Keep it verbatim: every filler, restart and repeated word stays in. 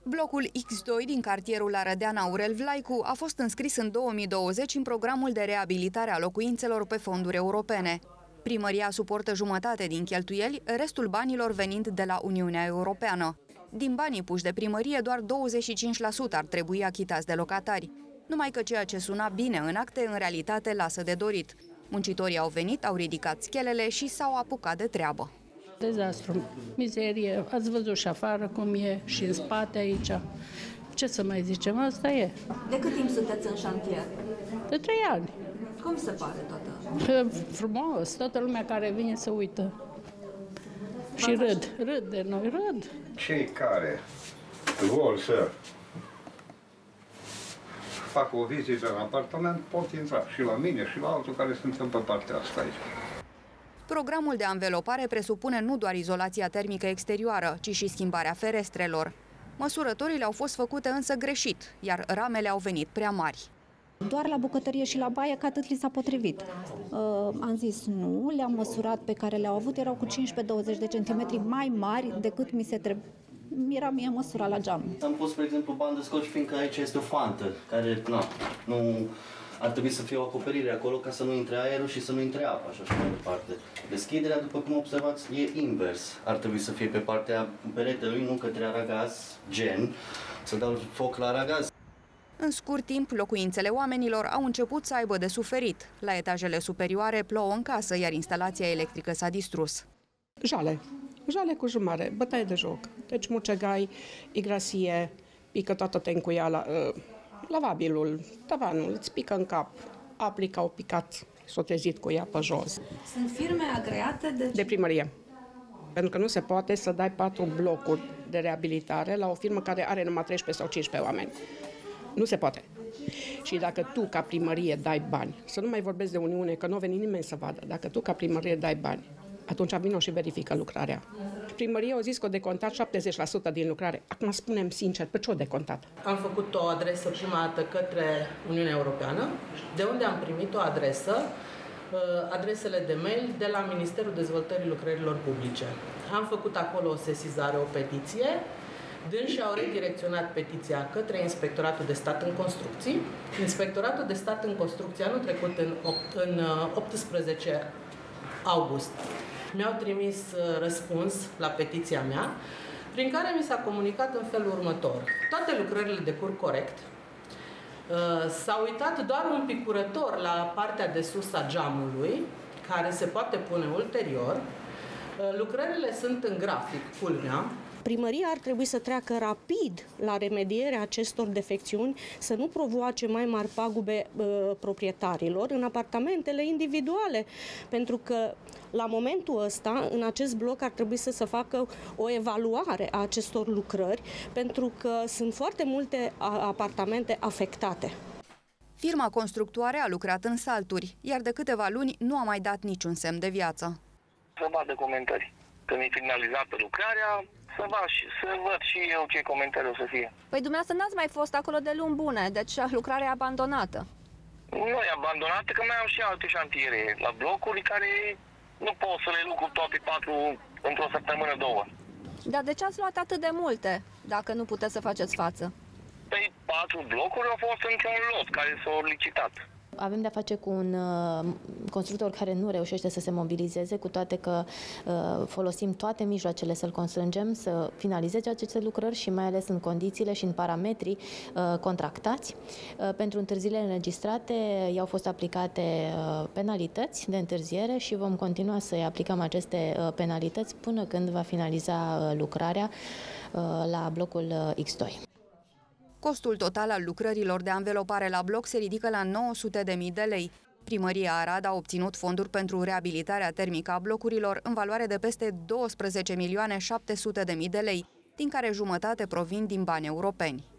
Blocul X doi din cartierul Arădean Aurel Vlaicu a fost înscris în două mii douăzeci în programul de reabilitare a locuințelor pe fonduri europene. Primăria suportă jumătate din cheltuieli, restul banilor venind de la Uniunea Europeană. Din banii puși de primărie, doar douăzeci și cinci la sută ar trebui achitați de locatari. Numai că ceea ce suna bine în acte, în realitate lasă de dorit. Muncitorii au venit, au ridicat schelele și s-au apucat de treabă. Dezastru, mizerie, ați văzut și afară cum e și în spate aici. Ce să mai zicem, asta e. De cât timp sunteți în șantier? De trei ani. Cum se pare toată? Frumos, toată lumea care vine să uită. Și râd, râd de noi, râd. Cei care vor să facă o vizită în apartament pot intra și la mine și la altul care suntem pe partea asta aici. Programul de anvelopare presupune nu doar izolația termică exterioară, ci și schimbarea ferestrelor. Măsurătorile au fost făcute însă greșit, iar ramele au venit prea mari. Doar la bucătărie și la baie, că atât li s-a potrivit. Uh, am zis nu, le-am măsurat pe care le-au avut, erau cu cincisprezece douăzeci de centimetri mai mari decât mi se trebuie. Era mie măsura la geam. Am pus, spre exemplu, bandă scoci, fiindcă aici este o fantă, care na, nu ar trebui să fie o acoperire acolo ca să nu intre aerul și să nu intre apa și așa mai departe. Deschiderea, după cum observați, e invers. Ar trebui să fie pe partea peretelui, nu către aragaz, gen, să dau foc la aragaz. În scurt timp, locuințele oamenilor au început să aibă de suferit. La etajele superioare plouă în casă, iar instalația electrică s-a distrus. Jale. Jale cu jumare, bătaie de joc. Deci mucegai, igrasie, pică toată tencuiala, uh, lavabilul, tavanul, îți pică în cap. Aplica au picat, s-o trezit cu ea pe jos. Sunt firme agreate de... De primărie. Pentru că nu se poate să dai patru blocuri de reabilitare la o firmă care are numai treisprezece sau cincisprezece oameni. Nu se poate. Și dacă tu, ca primărie, dai bani, să nu mai vorbesc de Uniune, că nu a venit nimeni să vadă, dacă tu, ca primărie, dai bani, atunci vino și verifică lucrarea. Primăria a zis că a decontat șaptezeci la sută din lucrare. Acum spunem sincer, pe ce a decontat? Am făcut o adresă prima dată către Uniunea Europeană, de unde am primit o adresă, adresele de mail de la Ministerul Dezvoltării Lucrărilor Publice. Am făcut acolo o sesizare, o petiție. Dânsii au redirecționat petiția către Inspectoratul de Stat în Construcții. Inspectoratul de Stat în Construcții anul trecut, în, în optsprezece august, mi-au trimis răspuns la petiția mea, prin care mi s-a comunicat în felul următor. Toate lucrările decurg corect. S-a uitat doar un picurător la partea de sus a geamului, care se poate pune ulterior. Lucrările sunt în grafic, culmea. Primăria ar trebui să treacă rapid la remedierea acestor defecțiuni, să nu provoace mai mari pagube uh, proprietarilor în apartamentele individuale, pentru că la momentul ăsta, în acest bloc, ar trebui să se facă o evaluare a acestor lucrări, pentru că sunt foarte multe apartamente afectate. Firma constructoare a lucrat în salturi, iar de câteva luni nu a mai dat niciun semn de viață. Să vadă comentarii. Când e finalizată lucrarea, să văd, și, să văd și eu ce comentarii o să fie. Păi dumneavoastră n-ați mai fost acolo de luni bune, deci lucrarea e abandonată. Nu e abandonată, că mai am și alte șantiere la blocuri care nu pot să le lucru toate patru într-o săptămână, două. Dar de ce ați luat atât de multe, dacă nu puteți să faceți față? Păi patru blocuri au fost într-un lot care s-au licitat. Avem de-a face cu un uh, constructor care nu reușește să se mobilizeze, cu toate că uh, folosim toate mijloacele să-l constrângem să finalizeze aceste lucrări și mai ales în condițiile și în parametrii uh, contractați. Uh, pentru întârzierile înregistrate i-au fost aplicate uh, penalități de întârziere și vom continua să-i aplicăm aceste uh, penalități până când va finaliza uh, lucrarea uh, la blocul uh, X doi. Costul total al lucrărilor de anvelopare la bloc se ridică la nouă sute de mii de lei. Primăria Arad a obținut fonduri pentru reabilitarea termică a blocurilor în valoare de peste douăsprezece milioane șapte sute de mii de lei, din care jumătate provin din bani europeni.